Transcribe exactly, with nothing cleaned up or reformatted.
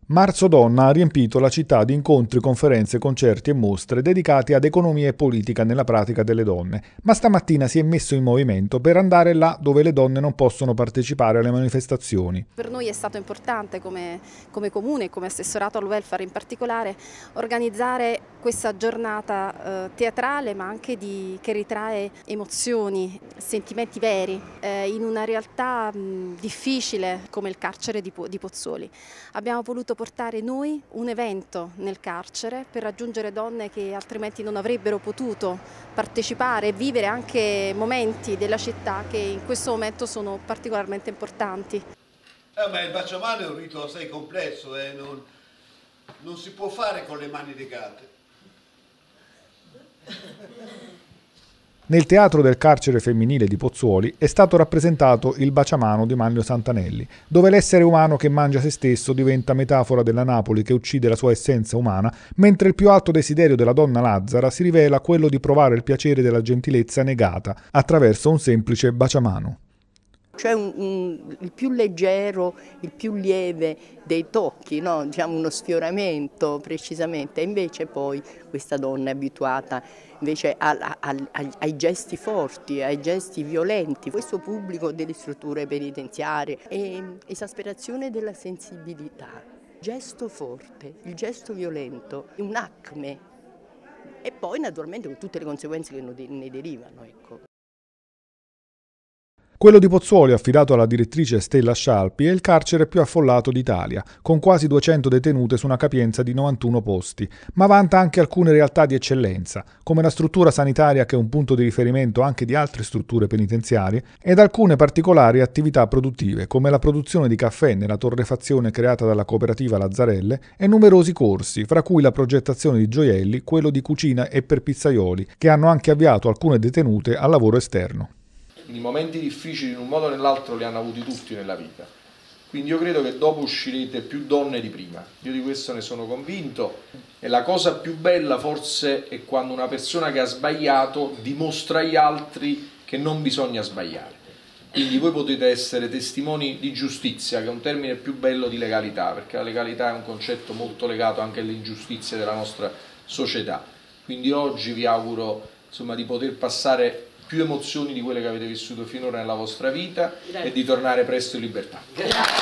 Marzo Donna ha riempito la città di incontri, conferenze, concerti e mostre dedicati ad economia e politica nella pratica delle donne, ma stamattina si è messo in movimento per andare là dove le donne non possono partecipare alle manifestazioni. Per noi è stato importante come, come comune e come assessorato al welfare in particolare organizzare questa giornata eh, teatrale ma anche di, che ritrae emozioni, sentimenti veri eh, in una realtà mh, difficile come il carcere di, di Pozzuoli. Abbiamo voluto portare noi un evento nel carcere per raggiungere donne che altrimenti non avrebbero potuto partecipare e vivere anche momenti della città che in questo momento sono particolarmente importanti. Eh, ma il baciamano è un rito assai complesso, eh? non, non si può fare con le mani legate. Nel teatro del carcere femminile di Pozzuoli è stato rappresentato il Baciamano di Manlio Santanelli, dove l'essere umano che mangia se stesso diventa metafora della Napoli che uccide la sua essenza umana, mentre il più alto desiderio della donna Lazzara si rivela quello di provare il piacere della gentilezza negata attraverso un semplice baciamano. Cioè un, un, il più leggero, il più lieve dei tocchi, no? Diciamo uno sfioramento precisamente, e invece poi questa donna è abituata invece a, a, a, ai gesti forti, ai gesti violenti. Questo pubblico delle strutture penitenziarie è esasperazione della sensibilità, gesto forte, il gesto violento, un acme e poi naturalmente con tutte le conseguenze che ne derivano. Ecco. Quello di Pozzuoli, affidato alla direttrice Stella Scialpi, è il carcere più affollato d'Italia, con quasi duecento detenute su una capienza di novantuno posti, ma vanta anche alcune realtà di eccellenza, come la struttura sanitaria che è un punto di riferimento anche di altre strutture penitenziarie, ed alcune particolari attività produttive, come la produzione di caffè nella torrefazione creata dalla cooperativa Lazzarelle e numerosi corsi, fra cui la progettazione di gioielli, quello di cucina e per pizzaioli, che hanno anche avviato alcune detenute al lavoro esterno. I momenti difficili in un modo o nell'altro li hanno avuti tutti nella vita, quindi io credo che dopo uscirete più donne di prima, io di questo ne sono convinto, e la cosa più bella forse è quando una persona che ha sbagliato dimostra agli altri che non bisogna sbagliare, quindi voi potete essere testimoni di giustizia, che è un termine più bello di legalità, perché la legalità è un concetto molto legato anche alle ingiustizie della nostra società, quindi oggi vi auguro insomma, di poter passare più emozioni di quelle che avete vissuto finora nella vostra vita e di tornare presto in libertà.